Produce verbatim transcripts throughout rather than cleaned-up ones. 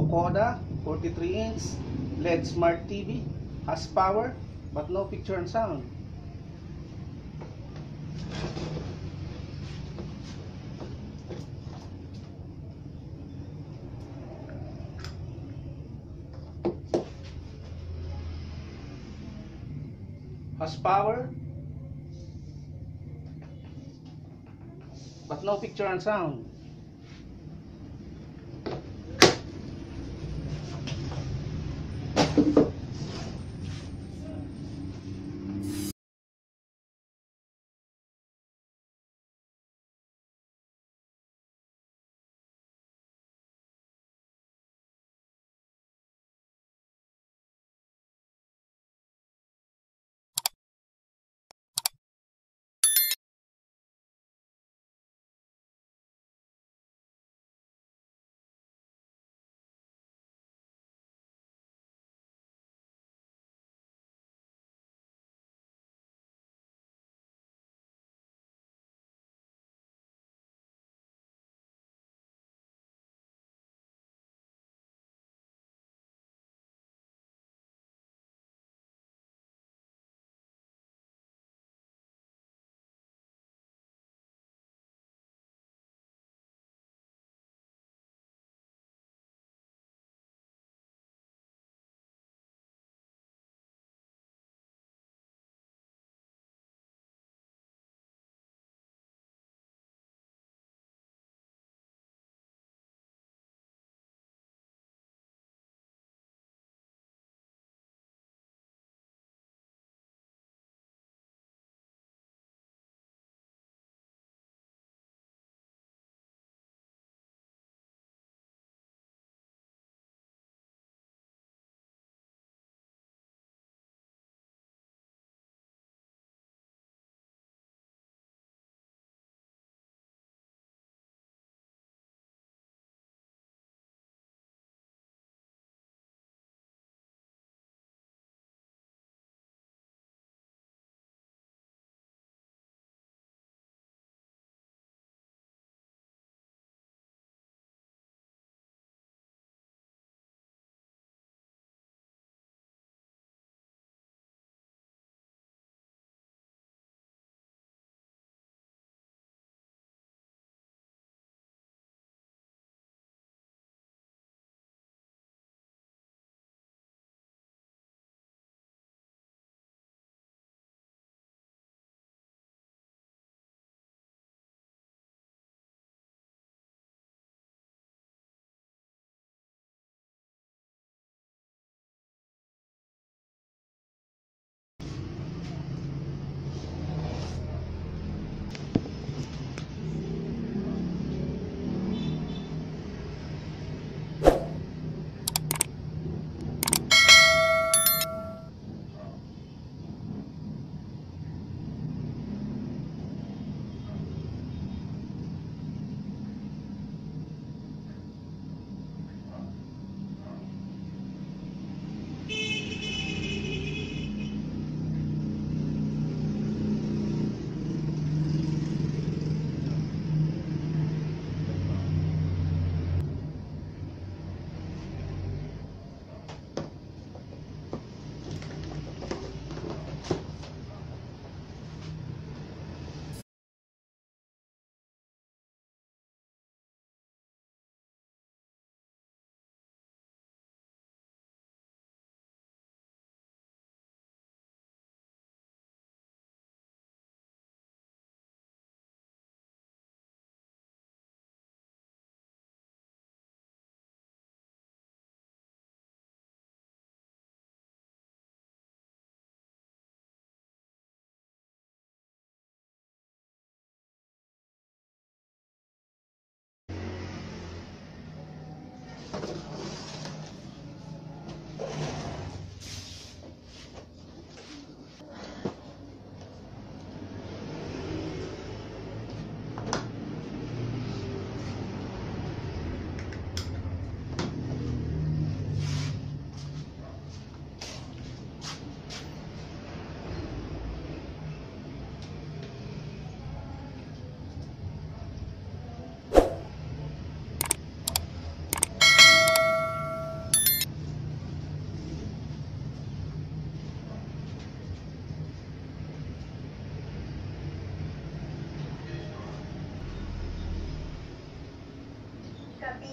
FUKUDA forty-three inch L E D Smart T V. Has power but no picture and sound. Has power but no picture and sound.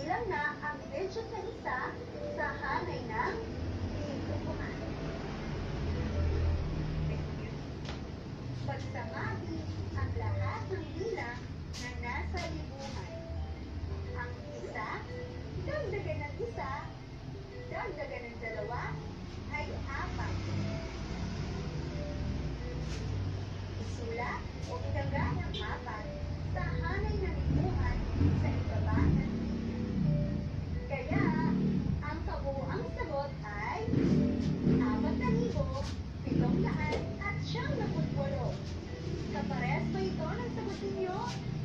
Kabilang na ang edge sa isa sa hanay ng libuhan. Pagsamahin ang lahat ng bilang na nasa libuhan. Ang isa, dagdagan ng isa, dagdagan ng dalawa, ay apat. Isulat o itangga ng apat sa hanay ng libuhan sa ibaba ng linya. Kaya, ang kabuuang sagot ay apat na libo, pitong daan at siyam na putpolo. Kaparehas ba ito ng sagot ninyo?